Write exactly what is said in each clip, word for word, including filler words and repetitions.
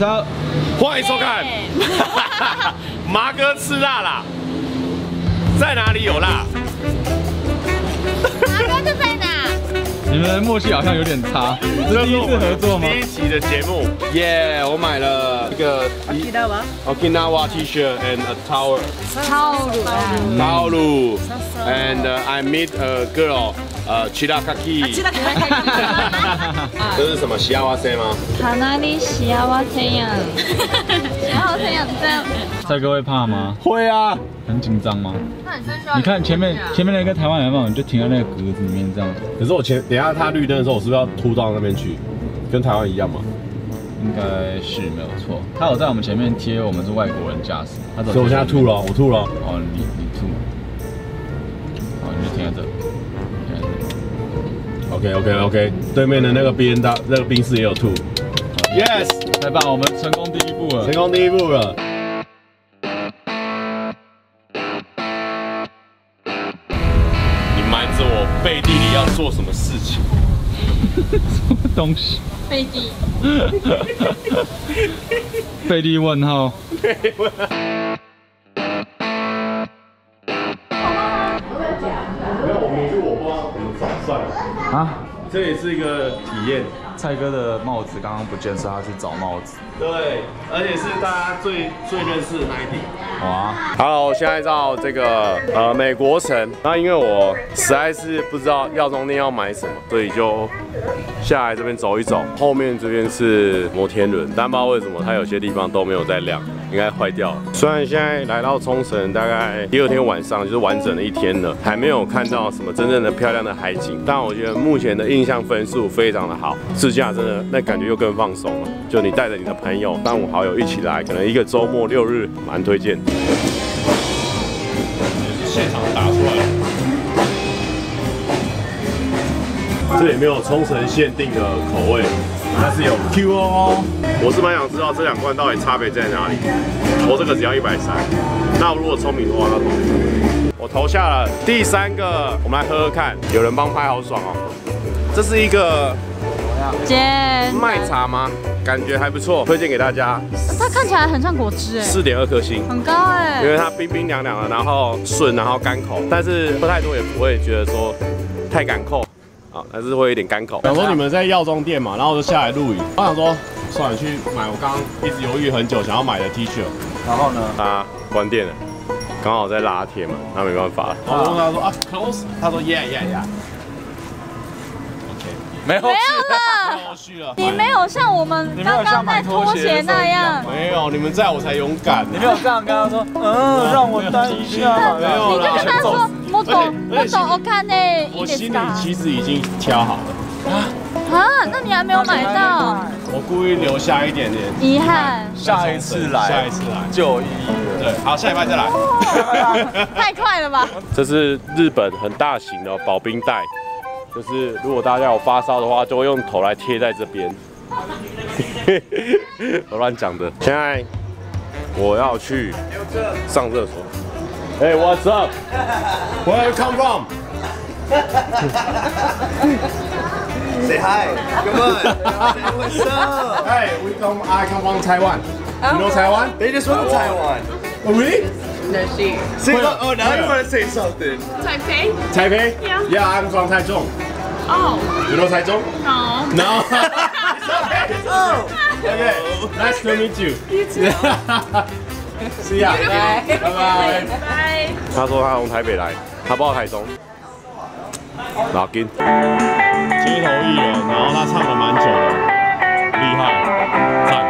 他欢迎收看麻哥吃辣啦，在哪里有辣？ 麻哥就在哪？ 你们的默契好像有点差，这是第一次合作吗？ 第一期的节目，耶！我买了一个 Okinawa T-shirt and a towel. 套路啊！ Towel and I meet a girl. 呃 ，Chirakaki。这是什么？西亚瓦塞吗？ かなり幸せやん。幸せやん这样。 蔡哥会怕吗？ 会啊。 很紧张吗？ 那你真需要。 你看前面前面那个台湾人嘛，你就停在那个格子里面这样。 可是我前等一下他绿灯的时候，我是不是要突到那边去？跟台湾一样吗？ 应该是没有错。他有在我们前面贴我们是外国人驾驶，他走。 所以我现在吐了，我吐了。 哦，你你吐。好，你就停在这。 OK OK OK， 对面的那个 B N 大那个宾士也有吐 ，Yes， 太棒，我们成功第一步了， 成功第一步了。你瞒着我背地里要做什么事情？ 什么东西？ 飞机。 贝利问号。 贝问号。没有，我们是我不知道怎么找算了。啊，这也是一个体验。 蔡哥的帽子刚刚不见，是他去找帽子。 对，而且是大家最最认识的那一顶。 好啊 ，Hello， 现在到这个呃美国城，那因为我实在是不知道药妆店要买什么，所以就下来这边走一走。后面这边是摩天轮，但不知道为什么它有些地方都没有在亮，应该坏掉了。虽然现在来到冲绳大概第二天晚上，就是完整的一天了，还没有看到什么真正的漂亮的海景，但我觉得目前的印象分数非常的好。自驾真的那感觉又更放松了，就你带着你的朋友、三五好友一起来，可能一个周末六日，蛮推荐。也是现场打出来的，这里没有冲绳限定的口味，但是有 Q O 哦。我是蛮想知道这两罐到底差别在哪里。投这个只要一百三，那如果聪明的话，那投我投下了第三个，我们来喝喝看。有人帮拍好爽哦。这是一个麦茶吗？感觉还不错，推荐给大家。 它看起来很像果汁哎， 四点二颗星， 很高哎， 因为它冰冰凉凉的，然后顺，然后干口，但是喝太多也不会觉得说太干口啊，但是会有点干口。想说你们在药妆店嘛，然后我就下来录影，我想说算了，去买我刚刚一直犹豫很久想要买的 T 恤， 然后呢， 它关店了，刚好在拉铁嘛，那没办法了。然后我问他说啊 close， 他说 yeah yeah yeah。没有没有了， 后续了。 你没有像我们刚刚在拖鞋那样， 没有，你们在我才勇敢。 你没有这样跟他说，嗯，让我待一下。 没有啦， 你就跟他说，もっともっとお金いい我心里ですか？ 其实已经挑好了。 啊，那你还没有买到？ 我故意留下一点点遗憾。 下一次来， 下一次来就有意义了。 对，好，下礼拜再来。 太快了吧！ 这是日本很大型的保冰袋。就是如果大家有发烧的话，就会用头来贴在这边。我乱讲的。现在我要去上厕所。Hey, what's up? Where you come from? Say hi. Come on. Say what's up? Hey, we come. I come from Taiwan. You know Taiwan? They just went to Taiwan. Oh, really? No, she. Say, oh, now you want to say something. Taipei? Taipei? Yeah. Yeah, I'm from Taichung. Oh. You know Taichung? No. No. It's okay. It's Oh. okay. Nice to meet you. You too. See ya. Bye. Bye bye. Bye. 他说他从台北来，他报台中。老金。街头艺人，然后他唱了蛮久的，厉害，赞。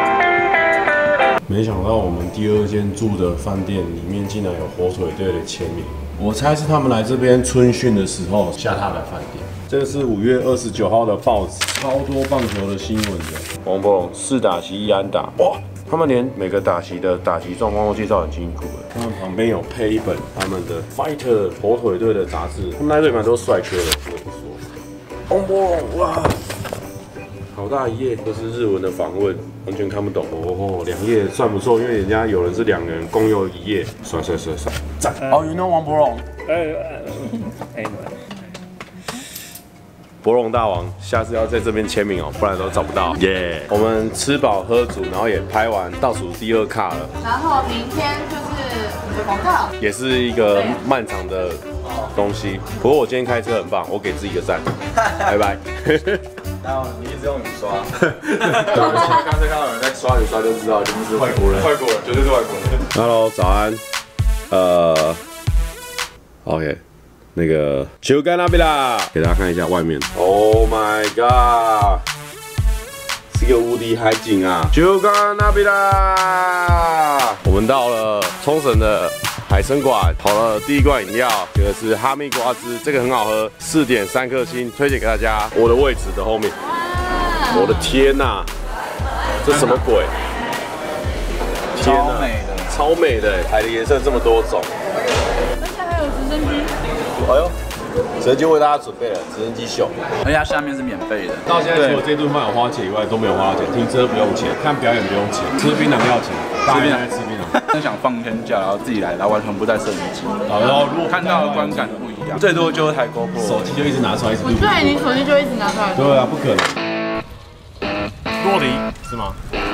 没想到我们第二间住的饭店里面竟然有火腿队的签名，我猜是他们来这边春训的时候下榻的饭店。这个是五月二十九号的报纸，超多棒球的新闻的。王柏融四打席一安打，哇！他们连每个打席的打席状况都介绍很清楚了。他们旁边有配一本他们的 Fighter 火腿队的杂志，他们那队蛮多帅哥的，不得不说。王柏融哇！好大一页都是日文的访问，完全看不懂哦。两页算不错，因为人家有人是两人共用一页，帅帅帅帅，赞！哦，you know 王柏融？哎哎博龙大王，下次要在这边签名哦，不然都找不到。耶、yeah ！我们吃饱喝足，然后也拍完倒数第二卡了。 然后明天就是你的广告， 也是一个漫长的东西。不过我今天开车很棒，我给自己一个赞，拜拜。 然后你一直用雨刷，刚才看到有人在刷雨刷就知道，一定是外国人，外国人绝对是外国人。 Hello， 早安。呃 ，OK， 那个球干那边啦，给大家看一下外面。Oh my god， 是个无敌海景啊！球干那边啦，我们到了冲绳的海参馆，跑了第一罐饮料，这个是哈密瓜汁，这个很好喝，四点三颗星，推荐给大家。我的位置的后面，我的天哪、啊，这什么鬼？天哪，超美的，超美的，海的颜色这么多种， 而且还有直升机。 哎呦，直升机为大家准备了直升机秀， 而且它下面是免费的。 到现在除了这顿饭有花钱以外，都没有花钱，停车不用钱，看表演不用钱，吃槟榔要钱，吃槟榔吃槟榔。 真想放天假，然后自己来，然后完全不带摄影机，然后如果看到的观感不一样，最多就是台 GoPro， 手机就一直拿出来一直录。 对，你手机就一直拿出来。 对啊，不可能。洛梨是吗？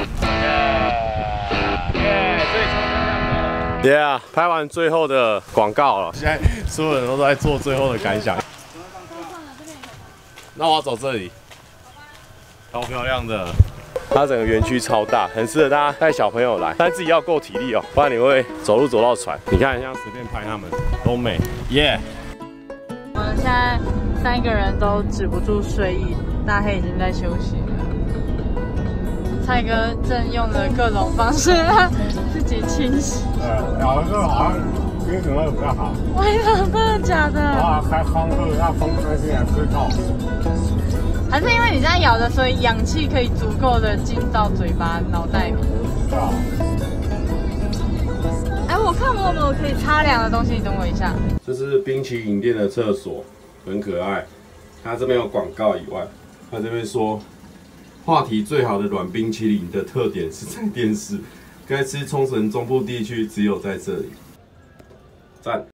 对啊，拍完最后的广告了，现在所有人都在做最后的感想。那我要走这里，超漂亮的。它整个园区超大，很适合大家带小朋友来，但自己要够体力哦，不然你会走路走到喘。你看，像随便拍他们都美，耶、yeah ！ 我们现在三个人都止不住睡意，大黑已经在休息了。蔡哥正用了各种方式让自己清洗。 呃，咬的时候好像精神会比较好。 为什么？真的假的？ 啊，开窗户让风吹进来吹透。 还是因为你在咬的，所以氧气可以足够的进到嘴巴、脑袋里。 啊。 哎，我看我有没有可以擦凉的东西？你等我一下。 这是冰淇淋店的厕所，很可爱。它这边有广告以外，它这边说。话题最好的软冰淇淋的特点是在电视，该吃冲绳中部地区只有在这里。赞。